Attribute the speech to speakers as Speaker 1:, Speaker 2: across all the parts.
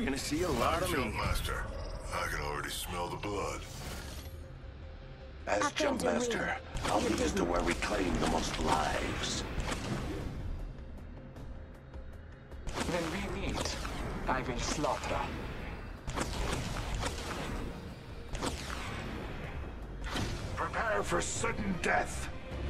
Speaker 1: gonna see a lot of me.
Speaker 2: Jumpmaster, I can already smell the blood.
Speaker 3: As Jumpmaster, I'll lead us to where we claim the most lives.
Speaker 4: When we meet, I will slaughter.
Speaker 3: Prepare for sudden death.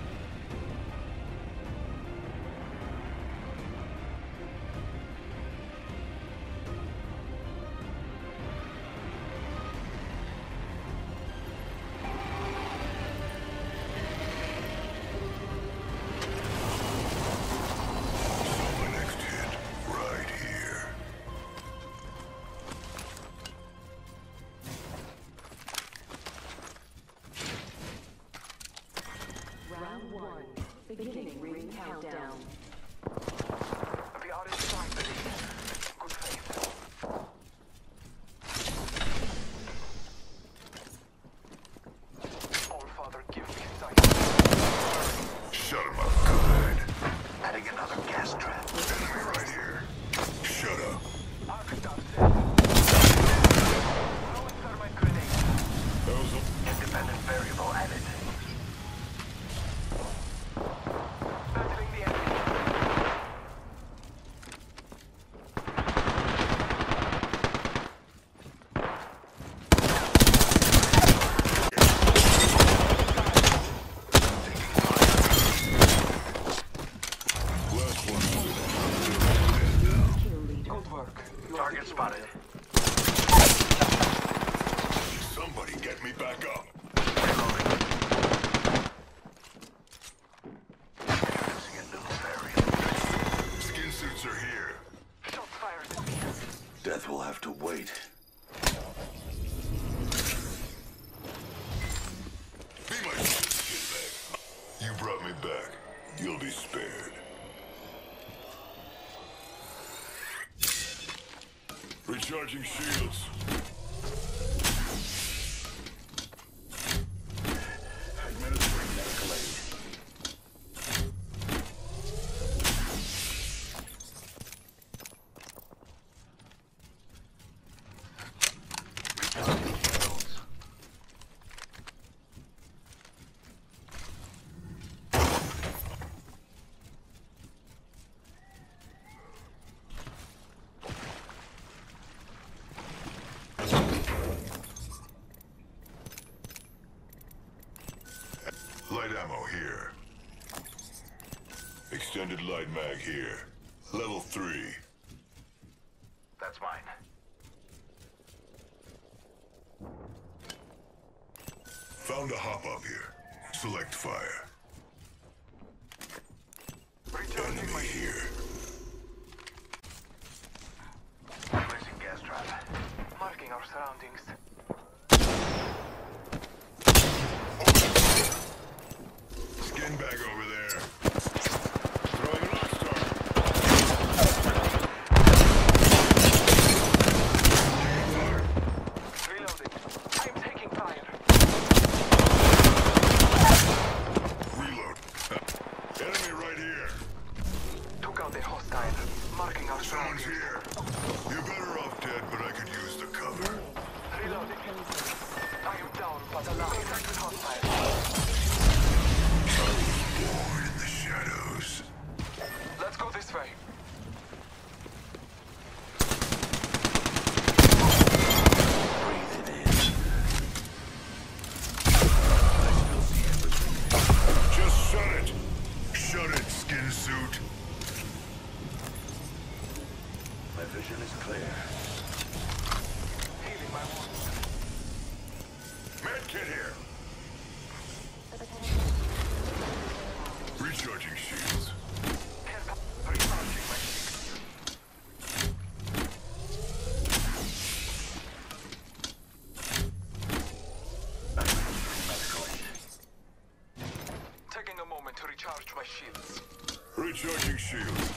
Speaker 5: Round 1. Beginning ring countdown.
Speaker 4: We are inside the ring. Good faith. All Father, give me sight.
Speaker 2: Shut him up, good.
Speaker 3: Adding another gas trap.
Speaker 2: Enemy right here. Shut up.
Speaker 4: Archdar said. Throw a thermite grenade.
Speaker 2: That was a...
Speaker 3: Independent variable added.
Speaker 4: Battling the enemy.
Speaker 2: Last one.
Speaker 5: Kill leader.
Speaker 4: Good work.
Speaker 3: Target spotted.
Speaker 2: Somebody get me back up.
Speaker 3: Introducing a new variant.
Speaker 2: Skin suits are here.
Speaker 4: Shots fired.
Speaker 3: Death will have to wait.
Speaker 2: Be my skinbag. You brought me back. You'll be spared. Recharging shields.
Speaker 3: Administering medical aid. Retargeting shields.
Speaker 2: Light ammo here. Extended light mag here. Level 3.
Speaker 3: That's mine.
Speaker 2: Found a hop up here. Select fire.
Speaker 4: Recharging my
Speaker 2: Enemy here.
Speaker 3: Placing gas trap.
Speaker 4: marking our surroundings.
Speaker 2: Skin bag over there. Throwing an arc star.
Speaker 4: Reloading. I am taking fire.
Speaker 2: Reload. Enemy right here.
Speaker 4: Took out a hostile. Marking our
Speaker 2: Someone's
Speaker 4: surroundings.
Speaker 2: here. You're better off dead, but I could use the cover.
Speaker 4: Reloading. I am down, but alive. Contact with hostile.
Speaker 2: Born in the shadows.
Speaker 4: Let's go this way.
Speaker 3: Breathe it in. I still see everything.
Speaker 2: Just shut it. Shut it, skin suit.
Speaker 3: My vision is clear.
Speaker 4: Healing my wounds.
Speaker 2: Medkit here. Recharging shields.
Speaker 4: Recharging my shield.
Speaker 3: Administering medical aid.
Speaker 4: Taking a moment to recharge my shields.
Speaker 2: Recharging shields.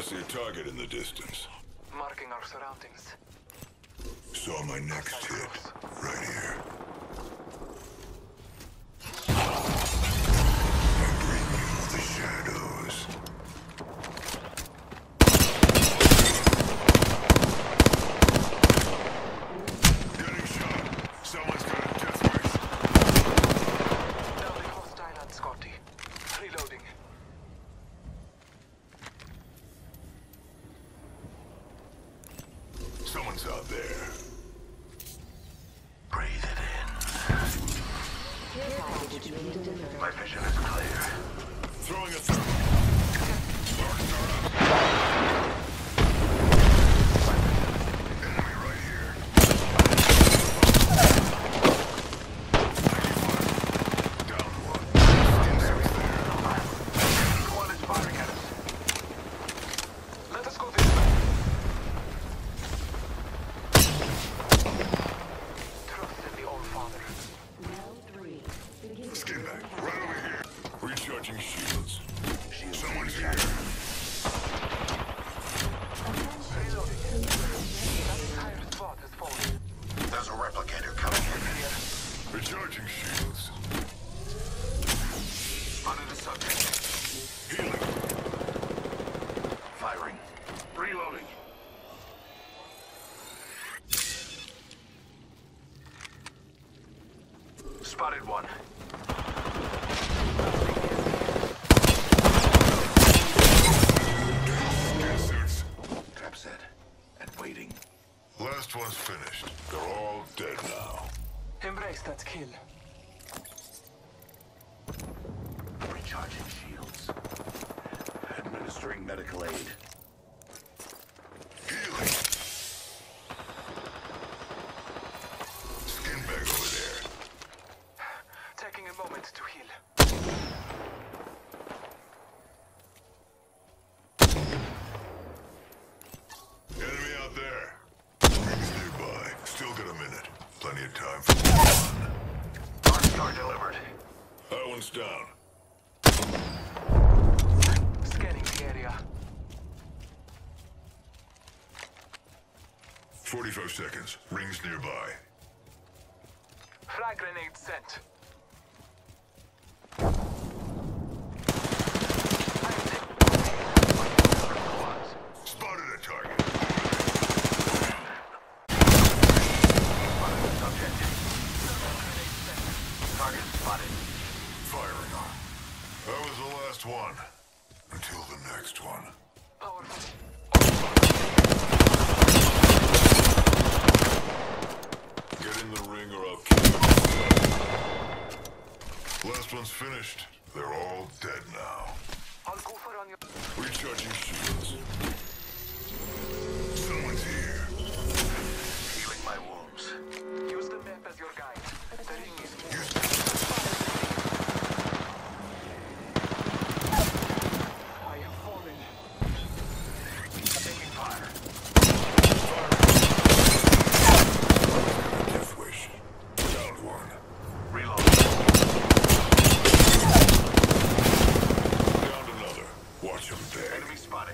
Speaker 2: see a target in the distance.
Speaker 4: Marking our surroundings.
Speaker 2: Saw my next hit. Right here. I bring you the shadows. Getting shot. Someone's got a death race.
Speaker 4: Down the hostile on Scotty. Reloading.
Speaker 2: Someone's out there.
Speaker 3: Breathe it
Speaker 5: Care package being delivered.
Speaker 3: in. My vision is clear.
Speaker 2: Throwing a thermal. Sparks are up. Enemy right here. 95. Down one. Insects there.
Speaker 3: One is firing at us.
Speaker 4: Let us go this way. Trust in the All Father.
Speaker 5: Round 3. Beginning
Speaker 2: Skin
Speaker 5: ring
Speaker 2: back.
Speaker 5: countdown.
Speaker 2: Right over here. Recharging shields. Someone's here.
Speaker 4: Reloading. That entire squad has fallen.
Speaker 3: There's a replicator coming in.
Speaker 2: Recharging shields.
Speaker 3: Spotted a subject.
Speaker 2: Healing.
Speaker 3: Firing. Reloading. Spotted one.
Speaker 2: Skin suits.
Speaker 3: Trap set. And waiting.
Speaker 2: Last one's finished. They're all dead now.
Speaker 4: Embrace that kill.
Speaker 3: Recharging shields. Administering medical aid.
Speaker 2: Healing. Skin bag over there.
Speaker 4: Taking a moment to heal.
Speaker 2: Enemy out there. Rings nearby. Still got a minute. Plenty of time for one.
Speaker 3: Dark Star delivered.
Speaker 2: That one's down.
Speaker 4: Scanning the area.
Speaker 2: 45 seconds. Rings nearby.
Speaker 4: Frag grenade sent.
Speaker 2: Spotted a target.
Speaker 3: Spotted the subject. Target spotted.
Speaker 2: Firing on. That was the last one. Until the next one.
Speaker 4: Powerful.
Speaker 2: Get in the ring or I'll kill you. Last one's finished. They're all dead now.
Speaker 4: I'll go for on your...
Speaker 2: Recharging shields. Someone's here.
Speaker 3: Healing my wounds.
Speaker 4: Use the map as your guide. The ring is moving.
Speaker 2: Use
Speaker 4: I have fallen.
Speaker 3: Taking fire.
Speaker 2: Death wish. Down one.
Speaker 3: Reload.
Speaker 2: Down another. Watch him beg.
Speaker 3: Enemy spotted.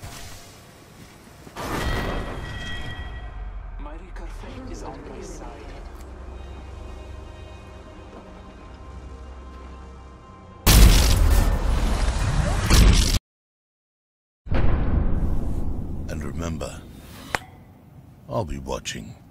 Speaker 4: My Ricardo is on my side.
Speaker 1: And remember, I'll be watching.